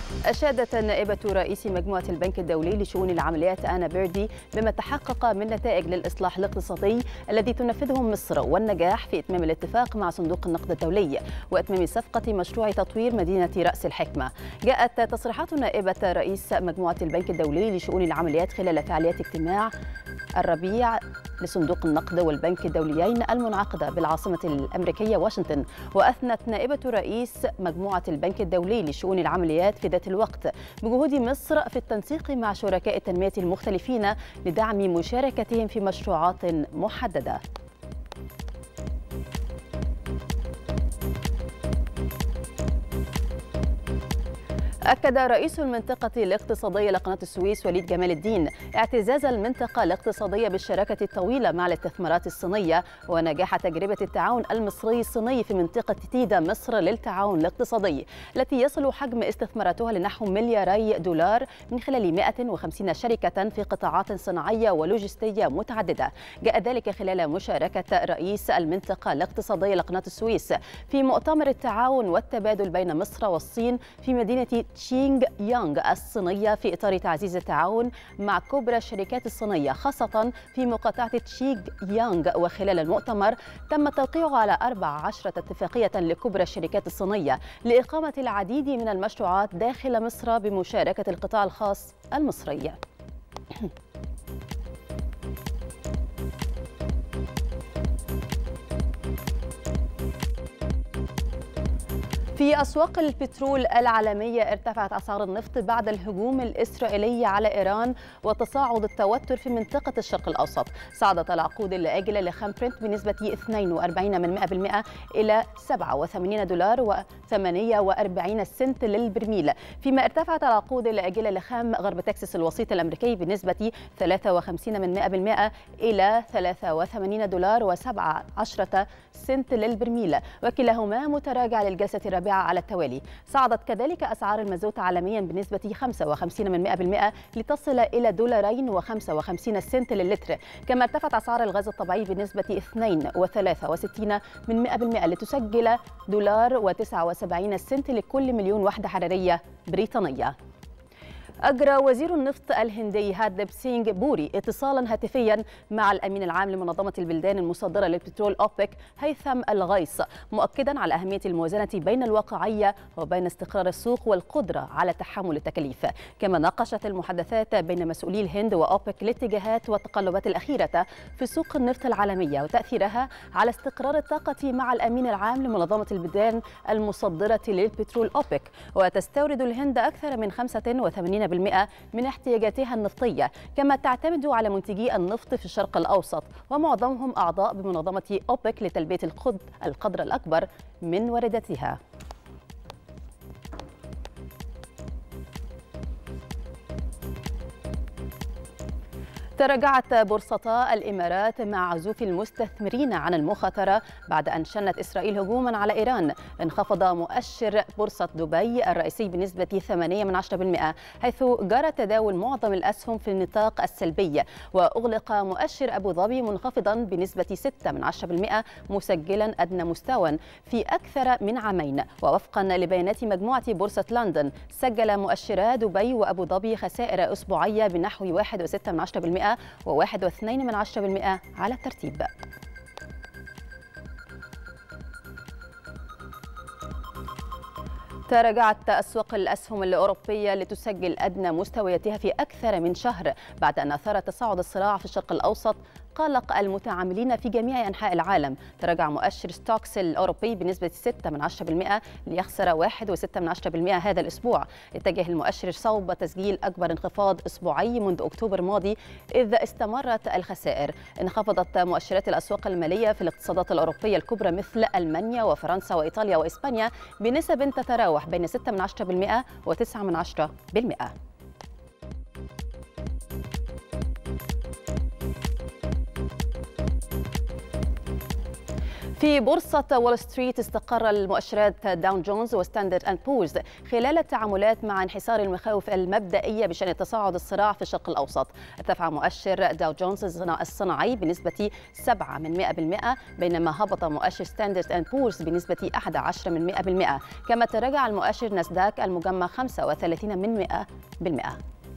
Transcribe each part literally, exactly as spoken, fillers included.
أشادت نائبة رئيس مجموعة البنك الدولي لشؤون العمليات آنا بيردي بما تحقق من نتائج للإصلاح الاقتصادي الذي تنفذه مصر والنجاح في إتمام الاتفاق مع صندوق النقد الدولي وإتمام صفقة مشروع تطوير مدينة رأس الحكمة. جاءت تصريحات نائبة رئيس مجموعة البنك الدولي لشؤون العمليات خلال فعاليات اجتماع الربيع لصندوق النقد والبنك الدوليين المنعقدة بالعاصمة الأمريكية واشنطن. وأثنت نائبة رئيس مجموعة البنك الدولي لشؤون العمليات في ذات الوقت بجهود مصر في التنسيق مع شركاء التنمية المختلفين لدعم مشاركتهم في مشروعات محددة. أكد رئيس المنطقة الاقتصادية لقناة السويس وليد جمال الدين اعتزاز المنطقة الاقتصادية بالشراكة الطويلة مع الاستثمارات الصينية ونجاح تجربة التعاون المصري الصيني في منطقة تيدا مصر للتعاون الاقتصادي التي يصل حجم استثماراتها لنحو ملياري دولار من خلال مئة وخمسين شركة في قطاعات صناعية ولوجستية متعددة. جاء ذلك خلال مشاركة رئيس المنطقة الاقتصادية لقناة السويس في مؤتمر التعاون والتبادل بين مصر والصين في مدينة تشينغ يانغ الصينية في إطار تعزيز التعاون مع كبرى الشركات الصينية خاصة في مقاطعة تشينغ يانغ. وخلال المؤتمر تم التوقيع على أربع عشرة اتفاقية لكبرى الشركات الصينية لإقامة العديد من المشروعات داخل مصر بمشاركة القطاع الخاص المصري. في أسواق البترول العالمية ارتفعت أسعار النفط بعد الهجوم الإسرائيلي على إيران وتصاعد التوتر في منطقة الشرق الأوسط. صعدت العقود الآجلة لخام برنت بنسبة اثنين وأربعين من مئة بالمئة إلى سبعة وثمانين دولار وثمانية وأربعين سنت للبرميل، فيما ارتفعت العقود الآجلة لخام غرب تكساس الوسيط الأمريكي بنسبة ثلاثة وخمسين من مئة بالمئة إلى ثلاثة وثمانين دولار وسبعة عشر سنت للبرميل، وكلاهما متراجع للجلسة الرابعة على التوالي. صعدت كذلك أسعار المازوت عالميا بنسبة خمسة وخمسين من مئة بالمئة لتصل إلى دولارين وخمسة وخمسين سنت للتر، كما ارتفعت أسعار الغاز الطبيعي بنسبة اثنين وثلاثة وستين من مئة بالمئة لتسجل دولار وتسعة وسبعين سنت لكل مليون وحدة حرارية بريطانية. أجرى وزير النفط الهندي هارديب سينغ بوري اتصالا هاتفيا مع الأمين العام لمنظمة البلدان المصدرة للبترول أوبك هيثم الغيث، مؤكدا على أهمية الموازنة بين الواقعية وبين استقرار السوق والقدرة على تحمل التكاليف. كما ناقشت المحادثات بين مسؤولي الهند وأوبك الاتجاهات والتقلبات الأخيرة في سوق النفط العالمية وتأثيرها على استقرار الطاقة مع الأمين العام لمنظمة البلدان المصدرة للبترول أوبك. وتستورد الهند أكثر من خمسة وثمانين بالمئة من احتياجاتها النفطية، كما تعتمد على منتجي النفط في الشرق الأوسط ومعظمهم أعضاء بمنظمة أوبك لتلبية القدر الأكبر من وارداتها. تراجعت بورصتا الإمارات مع عزوف المستثمرين عن المخاطرة بعد أن شنت إسرائيل هجوما على إيران. انخفض مؤشر بورصة دبي الرئيسي بنسبة ثمانية من عشرة بالمئة، حيث جرى تداول معظم الأسهم في النطاق السلبي. وأغلق مؤشر أبو ظبي منخفضا بنسبة ستة من عشرة بالمئة، مسجلا أدنى مستوى في أكثر من عامين. ووفقا لبيانات مجموعة بورصة لندن، سجل مؤشرا دبي وأبو ظبي خسائر أسبوعية بنحو واحد وستة من عشرة بالمئة وواحد واثنين من عشرة بالمئة على الترتيب. تراجعت أسواق الأسهم الأوروبية لتسجل أدنى مستوياتها في أكثر من شهر بعد أن أثار تصاعد الصراع في الشرق الأوسط قلق المتعاملين في جميع أنحاء العالم. تراجع مؤشر ستوكس الأوروبي بنسبة ستة من عشرة بالمئة ليخسر واحد وستة من عشرة بالمئة هذا الأسبوع. اتجه المؤشر صوب تسجيل أكبر انخفاض أسبوعي منذ أكتوبر الماضي إذ استمرت الخسائر. انخفضت مؤشرات الأسواق المالية في الاقتصادات الأوروبية الكبرى مثل ألمانيا وفرنسا وإيطاليا وإسبانيا بنسب تتراوح بين ستة من عشرة بالمئة وتسعة من عشرة بالمئة. في بورصة وول ستريت استقر المؤشرات داو جونز وستاندرد أند بورز خلال التعاملات مع انحسار المخاوف المبدئية بشأن تصاعد الصراع في الشرق الأوسط. ارتفع مؤشر داو جونز الصناعي بنسبة سبعة من مئة بالمئة، بينما هبط مؤشر ستاندرد أند بورز بنسبة أحد عشر من مئة بالمئة، كما تراجع المؤشر ناسداك المجمع خمسة وثلاثين من مئة بالمئة.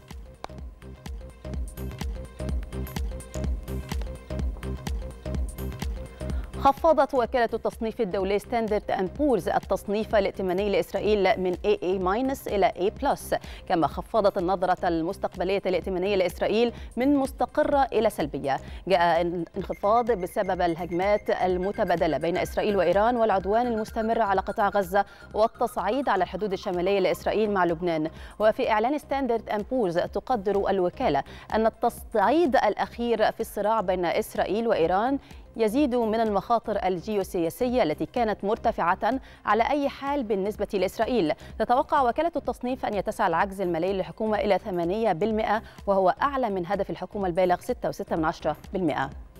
خفضت وكالة التصنيف الدولي ستاندرد أند بورز التصنيف الائتماني لإسرائيل من إيه إيه ماينس إلى إيه بلس، كما خفضت النظرة المستقبلية الائتمانية لإسرائيل من مستقرة إلى سلبية. جاء انخفاض بسبب الهجمات المتبادلة بين إسرائيل وإيران والعدوان المستمر على قطاع غزة والتصعيد على الحدود الشمالية لإسرائيل مع لبنان. وفي إعلان ستاندرد أند بورز تقدر الوكالة أن التصعيد الأخير في الصراع بين إسرائيل وإيران يزيد من المخاطر الجيوسياسية التي كانت مرتفعة على أي حال بالنسبة لإسرائيل. تتوقع وكالة التصنيف أن يتسع العجز المالي للحكومة إلى ثمانية بالمئة، وهو أعلى من هدف الحكومة البالغ ستة فاصلة ستة بالمئة.